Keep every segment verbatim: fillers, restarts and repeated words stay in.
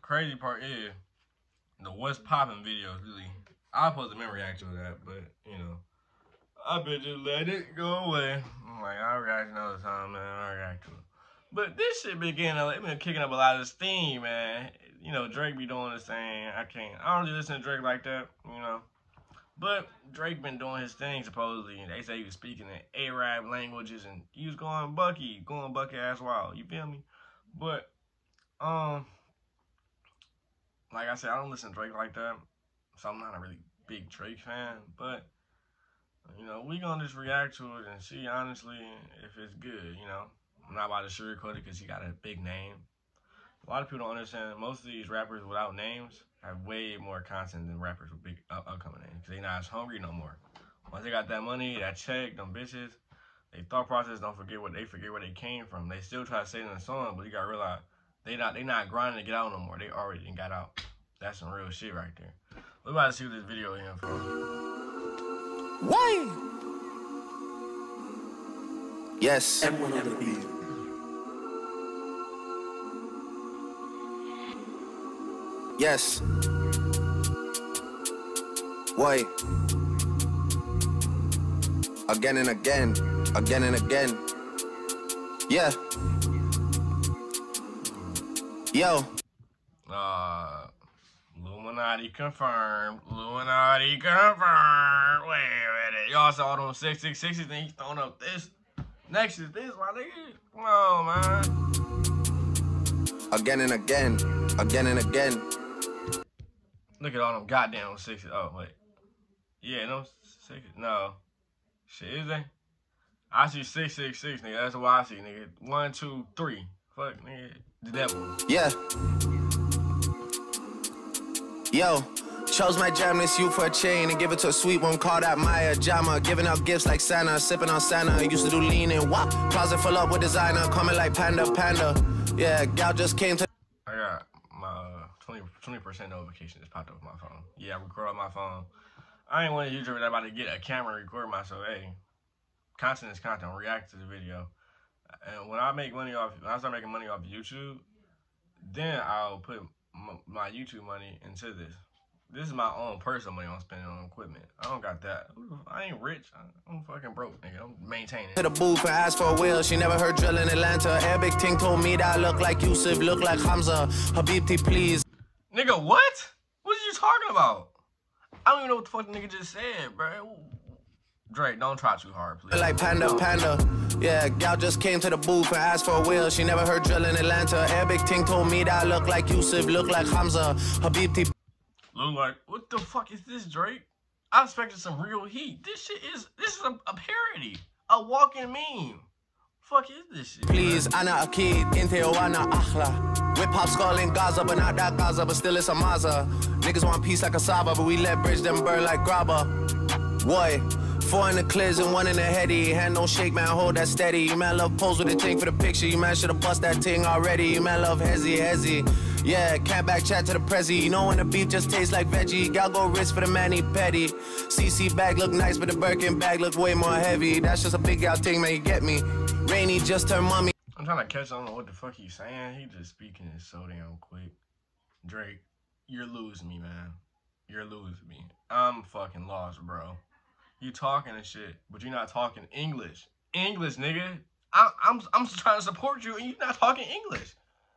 crazy part is the What's Poppin' video is really. I supposed to never react to that, but you know, I bet just let it go away. I'm like, I'll react another time, man. I'll react to it. But this shit been getting, it been kicking up a lot of steam, man. You know, Drake be doing the same. I can't. I don't really listen to Drake like that, you know. But Drake been doing his thing supposedly, and they say he was speaking in Arab languages, and he was going Bucky, going Bucky ass wild. You feel me? But um, like I said, I don't listen to Drake like that, so I'm not a really big Drake fan. But you know, we gonna just react to it and see honestly if it's good. You know, I'm not about to sugarcoat it because he got a big name. A lot of people don't understand that most of these rappers without names have way more content than rappers with big uh, upcoming names because they not as hungry no more. Once they got that money, that check, them bitches, they thought process don't forget what they forget where they came from. They still try to say it in the song, but you gotta realize they not they not grinding to get out no more. They already got out. That's some real shit right there. We're about to see what this video is for. Why? Yes. M one on the beat. Yes. Why? Again and again, again and again. Yeah. Yo. Uh, Illuminati confirmed. Illuminati confirmed. Wait a minute. Y'all saw them six six sixes, then he's throwing up this. Next is this, my nigga. Come on, man. Again and again, again and again. Look at all them goddamn sixes. Oh, wait. Yeah, no sixes. No. Shit, is they? I see six six six, nigga. That's what I see, nigga. One, two, three. Fuck, nigga. The devil. Yeah. Yo. Chose my jam this you for a chain and give it to a sweet one, call that Maya Jama. Giving out gifts like Santa, sipping on Santa. Used to do lean and wop. Closet full up with designer, coming like Panda Panda. Yeah, gal just came to. I got my twenty percent notification just popped up on my phone. Yeah, I record on my phone. I ain't one of you YouTubers that about to get a camera and record myself. Hey, content is content. React to the video. And when I make money off, when I start making money off YouTube, then I'll put my YouTube money into this. This is my own personal money I'm spending on equipment. I don't got that. I ain't rich. I'm fucking broke, nigga. I'm maintaining. To the booth and asked for a wheel. She never heard drill in Atlanta. Arabic ting told me that I look like Yusuf, look like Hamza. Habibti, please. Nigga, what? What are you talking about? I don't even know what the fuck the nigga just said, bro. Drake, don't try too hard, please. Like Panda Panda. Yeah, gal just came to the booth and asked for a wheel. She never heard drill in Atlanta. Arabic ting told me that I look like Yusuf, look like Hamza. Habibti. Look like, what the fuck is this, Drake? I expected some real heat. This shit is, this is a, a parody. A walking meme. Fuck is this shit? Please, Ana Akid, Inte Oana Akhla. Whip hop skull in Gaza, but not that Gaza, but still it's a Maza. Niggas want peace like a Saba, but we let bridge them burn like grabber. Boy, four in the clears and one in the heady. Hand don't shake, man, hold that steady. You man love pose with a ting for the picture. You man should've bust that ting already. You man love hezzy, hezzy. Yeah, can't back chat to the prezi. You know when the beef just tastes like veggie. Gal go wrist for the mani petty. C C bag look nice, but the Birkin bag look way more heavy. That's just a big gal thing, man, you get me. Rainy just turned mommy. I'm trying to catch on to what the fuck he's saying. He just speaking it so damn quick. Drake, you're losing me, man. You're losing me. I'm fucking lost, bro. You talking and shit, but you're not talking English. English, nigga. I, I'm I'm trying to support you, and you're not talking English.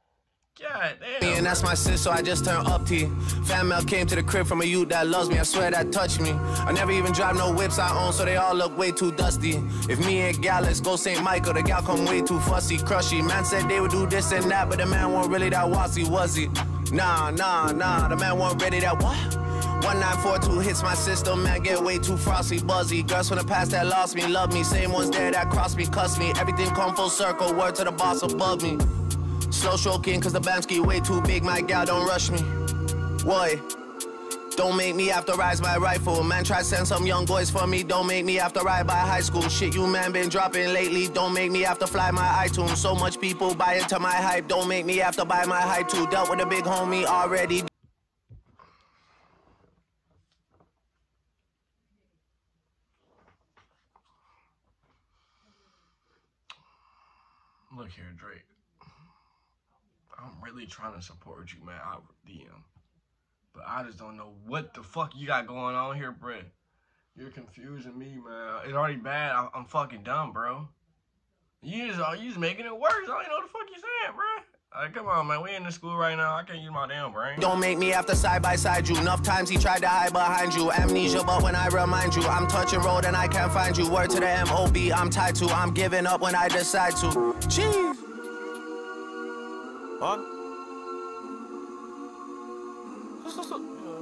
God damn. And that's my sis, so I just turned up T. Fan mail came to the crib from a youth that loves me. I swear that touched me. I never even drive no whips I own, so they all look way too dusty. If me and gal, let's go Saint Michael. The gal come way too fussy, crushy. Man said they would do this and that, but the man wasn't really that wassy, was he? Nah, nah, nah. The man wasn't ready that what? one nine four two hits my system, man, get way too frosty, buzzy. Girls from the past that lost me, love me. Same ones there that crossed me, cuss me. Everything come full circle, word to the boss above me. Slow stroking, cause the Bamski way too big, my gal don't rush me. Boy, don't make me have to rise my rifle. Man, try send some young boys for me, don't make me have to ride by high school. Shit you man been dropping lately, don't make me have to fly my iTunes. So much people buy into my hype, don't make me have to buy my hype too. Dealt with a big homie already. Look here, Drake. I'm really trying to support you, man. I D M. But I just don't know what the fuck you got going on here, bro. You're confusing me, man. It's already bad. I, I'm fucking dumb, bro. You just, you just making it worse. I don't even know what the fuck you saying, bro. Like, come on, man. We in the school right now. I can't use my damn brain. Don't make me have to side by side you. Enough times he tried to hide behind you. Amnesia, but when I remind you, I'm touching road and I can't find you. Word to the M O B, I'm tied to. I'm giving up when I decide to. Jeez. What? So, so,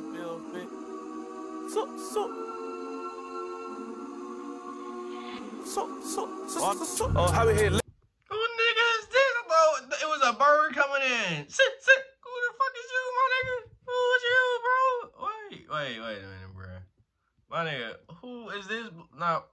so, so, so, so. Oh, how we here? Who nigga is this? I thought it was a bird coming in. Sit, sit. Who the fuck is you, my nigga? Who is you, bro? Wait, wait, wait a minute, bro. My nigga, who is this? Now.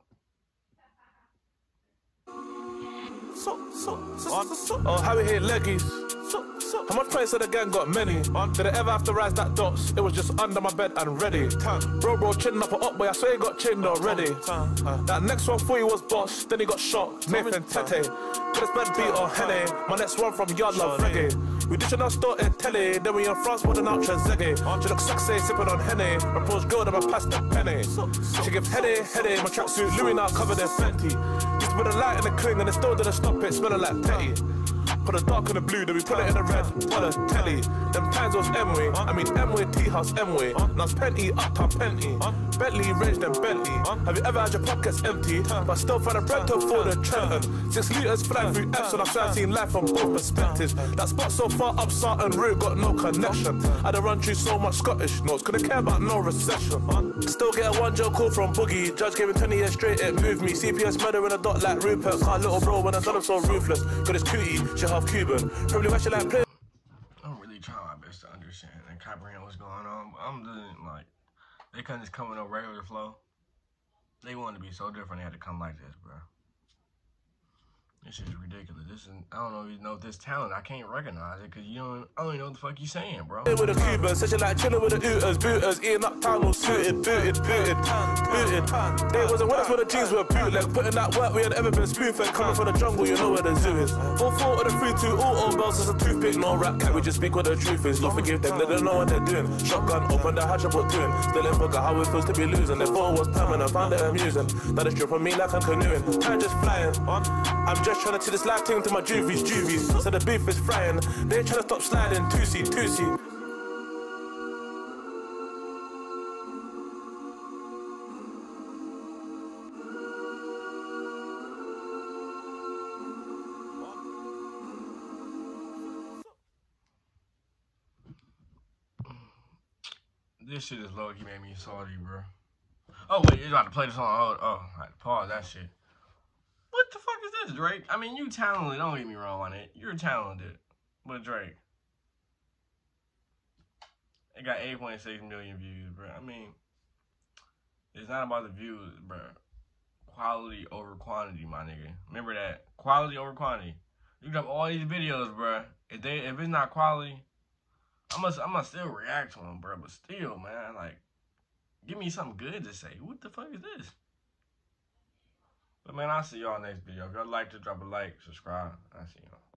So, so, so, so, so. Oh, how we here? Leggies. So, so. How much points of the gang got many? Did I ever have to rise that dots? It was just under my bed and ready. Bro, bro, chin up or up, boy. I swear he got chinned already. That next one for you was boss, then he got shot. Nathan Tete. Put his bed beat or Henny. My next one from Yard Love Reggae. We ditching our store in telly, then we in France with an ultra zeggy. She looks sexy, sipping on Henny. Approach girl, then I pass the penny. She give heady, heady. My tracksuit Louis now covered in Fenty. Used to put a light in the cling and it still didn't stop it, smelling like petty. Put the dark in the blue, then we put it in the red. Tell her telly. Them times was M-way. I mean M-way, T-house, M-way. Now it's Penty, uptown Penty. Bentley, range, then Bentley. Have you ever had your pockets empty? But still find a bread to afford a Trenton. Six litres flying through Epsom. I've tried seen life from both perspectives. That spot so far up Sarton Road got no connection. I done run through so much Scottish notes. Couldn't care about no recession. Still get a one joke call from Boogie. Judge gave me twenty years straight, it moved me. C P S murder in a dot like Rupert. Can't little bro when I done him so ruthless. Got his cootie, she half Cuban. Probably why she like play. I'm really trying my best to understand and comprehend what's going on. But I'm doing like, they couldn't just come with no regular flow. They wanted to be so different, they had to come like this, bro. This is ridiculous. This is, I don't know if you know this talent. I can't recognize it because you don't, I don't even know what the fuck you saying, bro. With a Cuban, such a like chilling with the ooters, booters, eating up town all suited, booted, booted, booted. They wasn't with us when the jeans were bootleg, putting that work we had ever been spoon-fed. Coming from the jungle, you know where the zoo is. All four of the three, two, all all bells is a toothpick, no rap cat. We just speak what the truth is. Don't forgive them, they don't know what they're doing. Shotgun, open the hatch, I put two in. Still in forgot how it feels to be losing. They thought it was permanent, found it amusing. Now they strip on me like I'm canoeing. Time just flying. I'm just trying to see this life thing to my juvies, juvies. So the beef is frying. They ain't trying to stop sliding. Two-seat, two-seat. This shit is low-key made me salty, bro. Oh, wait, you're about to play the song. Oh, oh, I had to pause that shit. What the fuck is this, Drake? I mean, you talented. Don't get me wrong on it. You're talented. But Drake, it got eight point six million views, bro. I mean, it's not about the views, bro. Quality over quantity, my nigga. Remember that. Quality over quantity. You drop all these videos, bro. If they, if it's not quality, I'm gonna, I'm gonna still react to them, bro. But still, man, like, give me something good to say. What the fuck is this? But man, I'll see y'all next video. If y'all like to drop a like, subscribe. I'll see y'all.